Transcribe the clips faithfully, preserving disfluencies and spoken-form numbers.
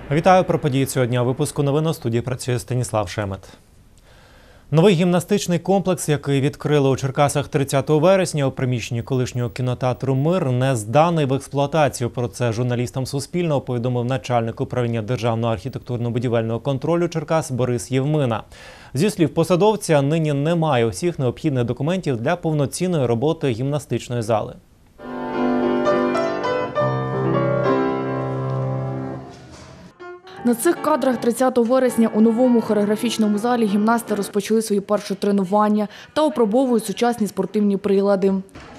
Вітаю про події цього дня. У випуску новин у студії працює Станіслав Шемет. Новий гімнастичний комплекс, який відкрили у Черкасах тридцятого вересня у приміщенні колишнього кінотеатру «Мир», не зданий в експлуатацію. Про це журналістам Суспільного повідомив начальник управління Державного архітектурно-будівельного контролю Черкас Борис Євмина. Зі слів посадовця, нині немає усіх необхідних документів для повноцінної роботи гімнастичної зали. На цих кадрах тридцятого вересня у новому хореографічному залі гімнасти розпочали свої перші тренування та опробовують сучасні спортивні прилади.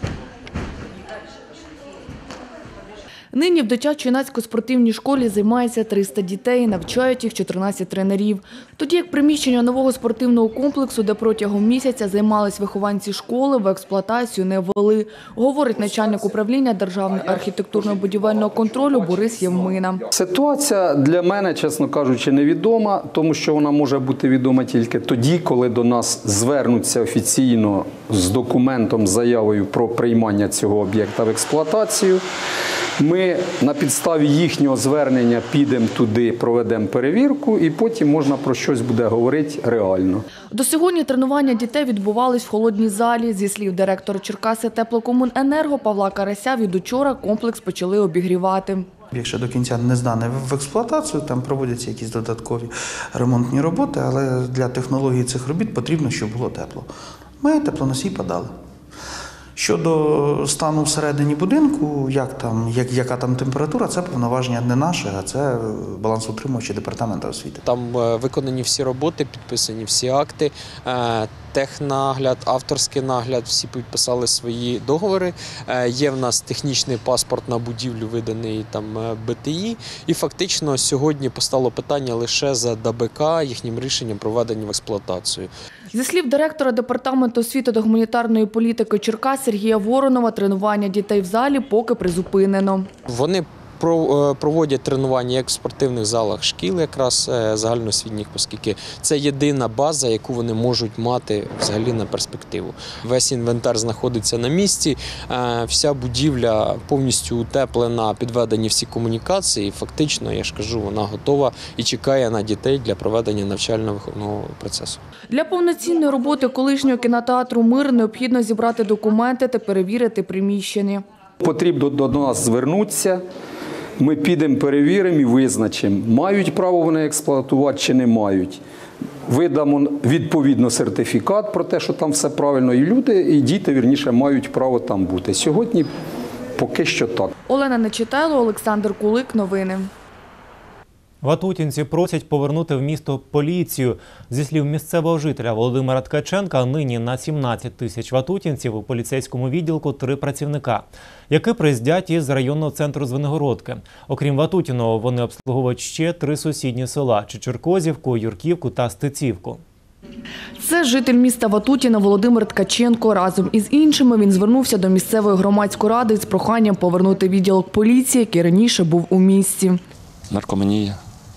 Нині в дитячо-юнацькій спортивній школі займається триста дітей, навчають їх чотирнадцять тренерів. Тоді як приміщення нового спортивного комплексу, де протягом місяця займались вихованці школи, в експлуатацію не ввели, говорить начальник управління Державного архітектурно-будівельного контролю Борис Євмина. Ситуація для мене, чесно кажучи, невідома, тому що вона може бути відома тільки тоді, коли до нас звернуться офіційно з документом, з заявою про приймання цього об'єкта в експлуатацію. Ми на підставі їхнього звернення підемо туди, проведемо перевірку і потім можна про щось буде говорити реально. До сьогодні тренування дітей відбувались в холодній залі. Зі слів директора Черкаси теплокомуненерго Павла Карася, від учора комплекс почали обігрівати. Якщо до кінця не зданий в експлуатацію, там проводяться якісь додаткові ремонтні роботи, але для технології цих робіт потрібно, щоб було тепло. Ми теплоносій подали. Щодо стану всередині будинку, як там, як, яка там температура, це повноваження не наше, а це балансоутримувачі департаменту освіти. Там виконані всі роботи, підписані всі акти, технагляд, авторський нагляд, всі підписали свої договори. Є в нас технічний паспорт на будівлю, виданий там Б Т І. І фактично сьогодні постало питання лише за Д Б К, їхнім рішенням проведення в експлуатацію. Зі слів директора Департаменту освіти та гуманітарної політики Черкас Сергія Воронова, тренування дітей в залі поки призупинено. Вони проводять тренування як в спортивних залах шкіл, якраз загальноосвітніх, оскільки це єдина база, яку вони можуть мати взагалі на перспективу. Весь інвентар знаходиться на місці, вся будівля повністю утеплена, підведені всі комунікації. Фактично, я ж кажу, вона готова і чекає на дітей для проведення навчально-виховного процесу. Для повноцінної роботи колишнього кінотеатру «Мир» необхідно зібрати документи та перевірити приміщення. Потрібно до нас звернутися. Ми підемо, перевіримо і визначимо, мають право вони експлуатувати чи не мають. Видамо відповідно сертифікат про те, що там все правильно, і люди, і діти, вірніше, мають право там бути. Сьогодні поки що так. Олена Нечитайло, Олександр Кулик. Новини. Ватутінці просять повернути в місто поліцію. Зі слів місцевого жителя Володимира Ткаченка, нині на сімнадцять тисяч ватутінців у поліцейському відділку три працівника, які приїздять із районного центру Звенигородки. Окрім Ватутіного, вони обслуговують ще три сусідні села – Чечеркозівку, Юрківку та Стецівку. Це житель міста Ватутіна Володимир Ткаченко. Разом із іншими він звернувся до місцевої громадської ради з проханням повернути відділок поліції, який раніше був у місті. Наркоманія,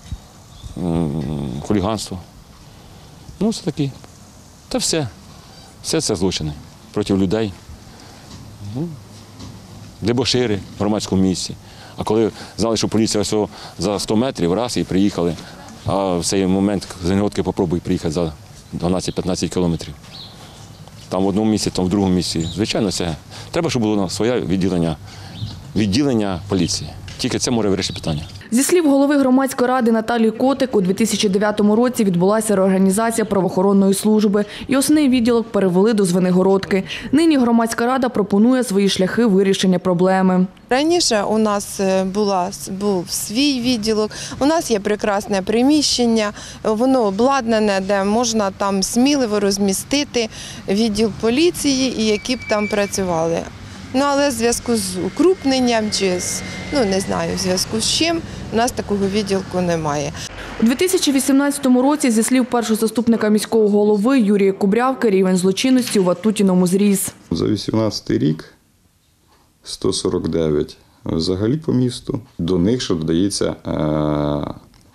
хуліганство. Ну, все таки. Та все. Все це злочини проти людей. Ну, дебошири в громадському місці. А коли знали, що поліція всього за сто метрів, раз і приїхали, а в цей момент з Звенигородки попробуй приїхати за дванадцять-п'ятнадцять кілометрів. Там в одному місці, там в другому місці. Звичайно, це. Треба, щоб було своє відділення, відділення поліції. Тільки це може вирішити питання. Зі слів голови громадської ради Наталії Котик, у дві тисячі дев'ятому році відбулася реорганізація правоохоронної служби і основний відділок перевели до Звенигородки. Нині громадська рада пропонує свої шляхи вирішення проблеми. Раніше у нас була, був свій відділок, у нас є прекрасне приміщення, воно обладнане, де можна там сміливо розмістити відділ поліції і які б там працювали. Ну, але в зв'язку з укрупненням чи з, ну, не знаю, в зв'язку з чим, у нас такого відділку немає. У дві тисячі вісімнадцятому році, зі слів першого заступника міського голови Юрія Кубрявки, рівень злочинності у Ватутіному зріс. За вісімнадцятий рік сто сорок дев'ять взагалі по місту. До них ще додається е-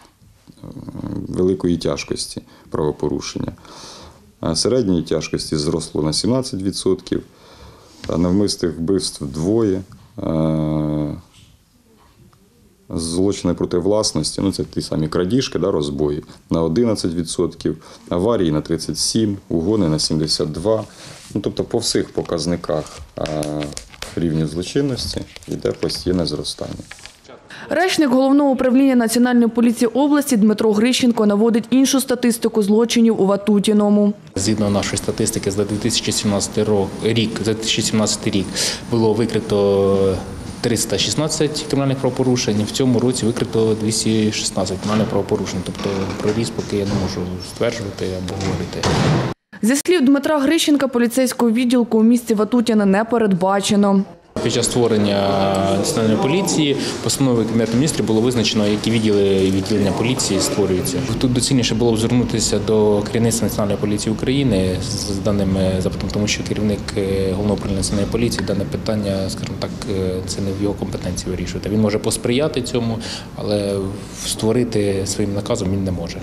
великої тяжкості правопорушення. Середньої тяжкості зросло на сімнадцять відсотків. Навмисних вбивств двоє, Злочини проти власності, ну це ті самі крадіжки, да, розбої, на одинадцять відсотків, аварії на тридцять сім відсотків, угони на сімдесят два відсотки. Ну, тобто по всіх показниках а, рівню злочинності йде постійне зростання. Речник Головного управління Національної поліції області Дмитро Грищенко наводить іншу статистику злочинів у Ватутіному. Згідно нашої статистики, за дві тисячі сімнадцятий рік, дві тисячі сімнадцятий рік було викрито триста шістнадцять кримінальних правопорушень, в цьому році викрито двісті шістнадцять кримінальних правопорушень. Тобто проріст поки я не можу стверджувати або говорити. Зі слів Дмитра Грищенка, поліцейського відділку у місті Ватутіне не передбачено. Під час створення національної поліції постановою Кабінету Міністрів було визначено, які відділи і відділення поліції створюються. Тут доцільніше було б звернутися до керівництва Національної поліції України з даним запитом, тому що керівник Головного управління Національної поліції дане питання, скажімо так, це не в його компетенції вирішувати. Він може посприяти цьому, але створити своїм наказом він не може.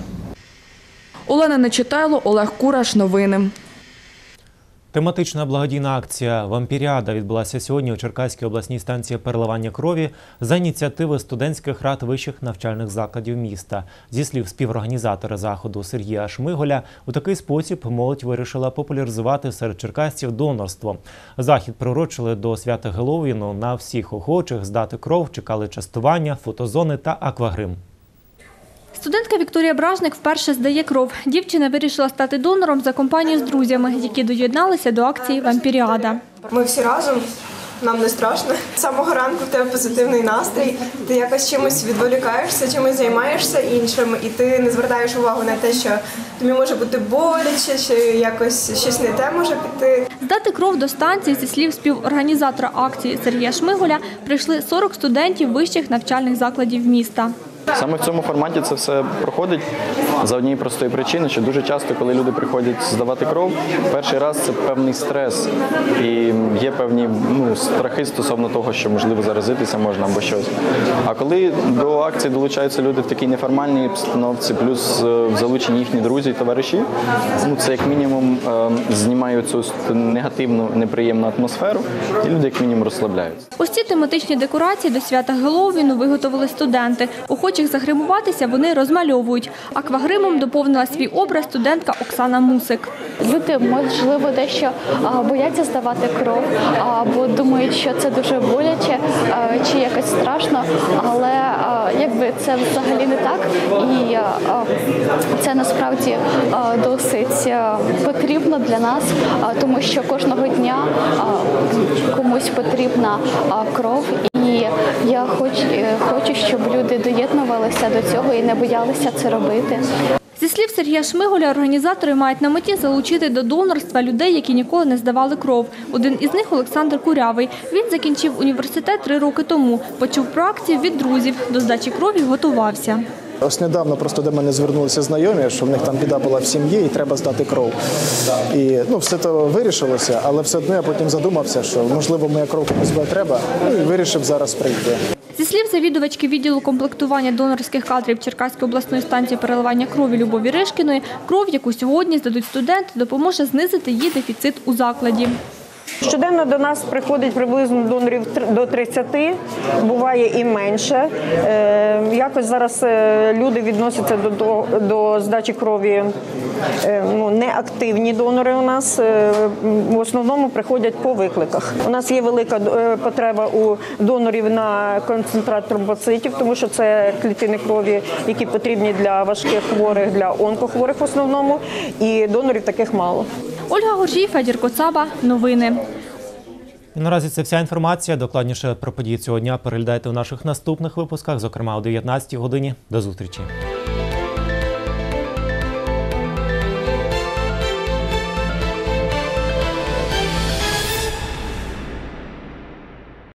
Олена Нечитайло, Олег Кураш. Новини. Тематична благодійна акція «Вампіріада» відбулася сьогодні у Черкаській обласній станції переливання крові за ініціативи студентських рад вищих навчальних закладів міста. Зі слів співорганізатора заходу Сергія Шмиголя, у такий спосіб молодь вирішила популяризувати серед черкасців донорство. Захід приурочили до свята Геловіну. На всіх охочих здати кров чекали частування, фотозони та аквагрим. Студентка Вікторія Бражник вперше здає кров. Дівчина вирішила стати донором за компанію з друзями, які доєдналися до акції «Вампіріада». Ми всі разом, нам не страшно. З самого ранку в тебе позитивний настрій, ти якось чимось відволікаєшся, чимось займаєшся іншим, і ти не звертаєш увагу на те, що тобі може бути боляче, чи якось щось не те може піти. Здати кров до станції, зі слів співорганізатора акції Сергія Шмиголя, прийшли сорок студентів вищих навчальних закладів міста. Саме в цьому форматі це все проходить за однієї простої причини, що дуже часто, коли люди приходять здавати кров, перший раз це певний стрес і є певні ну, страхи стосовно того, що можливо заразитися можна або щось. А коли до акції долучаються люди в такій неформальній обстановці, плюс залучені їхні друзі і товариші, ну, це як мінімум знімає цю негативну, неприємну атмосферу і люди як мінімум розслабляються. Ось ці тематичні декорації до свята Геловіну виготовили студенти. Охочих загримуватися вони розмальовують. Аквагримом доповнила свій образ студентка Оксана Мусик. Люди, можливо, дещо бояться здавати кров, або думають, що це дуже боляче чи якось страшно, але якби це взагалі не так. І це насправді досить потрібно для нас, тому що кожного дня комусь потрібна кров. І я хочу, хочу, щоб люди доєднувалися до цього і не боялися це робити. Зі слів Сергія Шмиголя, організатори мають на меті залучити до донорства людей, які ніколи не здавали кров. Один із них – Олександр Курявий. Він закінчив університет три роки тому. Почув про акцію від друзів. До здачі крові готувався. Ось недавно просто до мене звернулися знайомі, що в них там біда була в сім'ї і треба здати кров. І ну, все це вирішилося, але все одно я потім задумався, що можливо моя кров комусь буде треба, ну, і вирішив зараз прийти. Зі слів завідувачки відділу комплектування донорських кадрів Черкаської обласної станції переливання крові Любові Ришкіної, кров, яку сьогодні здадуть студенти, допоможе знизити її дефіцит у закладі. Щоденно до нас приходить приблизно донорів до тридцяти, буває і менше. Якось зараз люди відносяться до, до, до здачі крові, ну, неактивні донори у нас. В основному приходять по викликах. У нас є велика потреба у донорів на концентрат тромбоцитів, тому що це клітини крові, які потрібні для важких хворих, для онкохворих в основному, і донорів таких мало. Ольга Горжій, Федір Коцаба. Новини. І наразі це вся інформація. Докладніше про події цього дня переглядайте у наших наступних випусках, зокрема о дев'ятнадцятій годині. До зустрічі.